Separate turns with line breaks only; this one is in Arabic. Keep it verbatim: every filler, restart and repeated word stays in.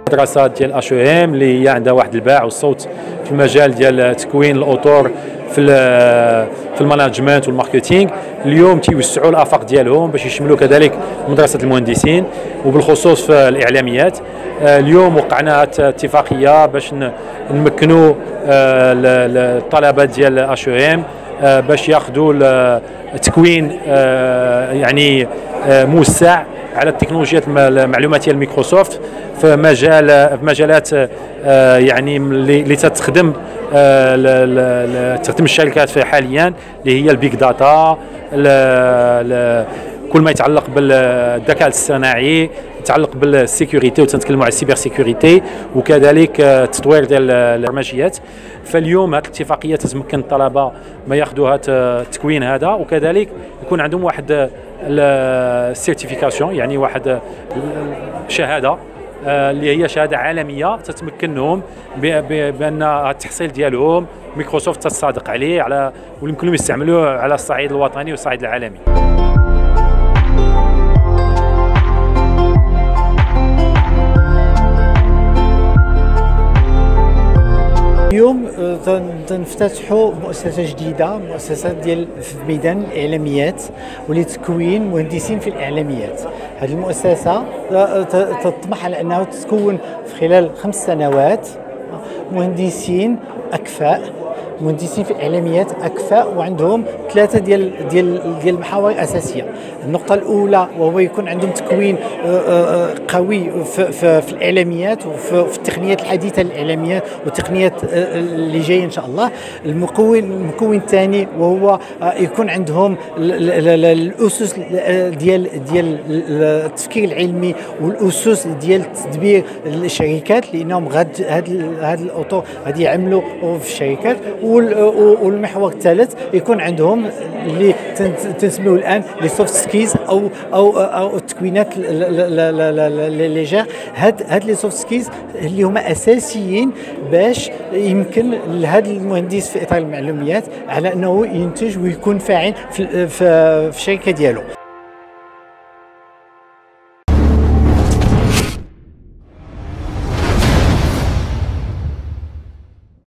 مدرسه ديال اش ام اللي هي عندها واحد الباع والصوت في المجال ديال تكوين الاطور في في الماناجمنت والماركتينغ. اليوم تيوسعوا الافاق ديالهم باش يشملوا كذلك مدرسه المهندسين وبالخصوص في الاعلاميات. اليوم وقعنا اتفاقيه باش نمكنوا الطلبه ديال اش ام باش ياخذوا تكوين يعني موسع على التكنولوجيات المعلوماتيه الميكروسوفت في مجال في مجالات يعني اللي تستخدم تخدم الشركات في حاليا، اللي هي البيج داتا، كل ما يتعلق بالذكاء الاصطناعي، يتعلق بالسيكوريتي وتنتكلموا على السيبر سيكوريتي، وكذلك التطوير ديال البرمجيات. فاليوم هذه الاتفاقيه تتمكن الطلبه ما ياخذوا هذا التكوين هذا، وكذلك يكون عندهم واحد السيرتيفيكاسيون، يعني واحد شهاده اللي هي شهاده عالميه تتمكنهم بان التحصيل ديالهم مايكروسوفت تصادق عليه على ويمكن لهم يستعملوه على الصعيد الوطني والصعيد العالمي.
اليوم تنفتتحوا مؤسسه جديده، مؤسسه ديال في ميدان الاعلاميات ولتكوين مهندسين في الاعلاميات. هذه المؤسسه تطمح على انها تكون في خلال خمس سنوات مهندسين اكفاء، مهندسين في الاعلاميات اكفاء، وعندهم ثلاثه ديال ديال ديال المحاور الاساسيه. النقطه الاولى وهو يكون عندهم تكوين قوي في, في, في الاعلاميات وفي في التقنيات الحديثه للاعلاميات والتقنيات اللي جايه ان شاء الله. المكون المكون الثاني وهو يكون عندهم الاسس ديال ديال التفكير العلمي والاسس ديال تدبير الشركات، لانهم غاد هاد هاد الاطر غادي يعملوا في الشركات. والمحور الثالث يكون عندهم اللي تنسميوه الان لي سوفت سكيلز او او او التكوينات اللي جا. هاد هاد لي سوفت سكيلز اللي هما اساسيين باش يمكن لهذا المهندس في اطار المعلومات على انه ينتج ويكون فاعل في في الشركه ديالو.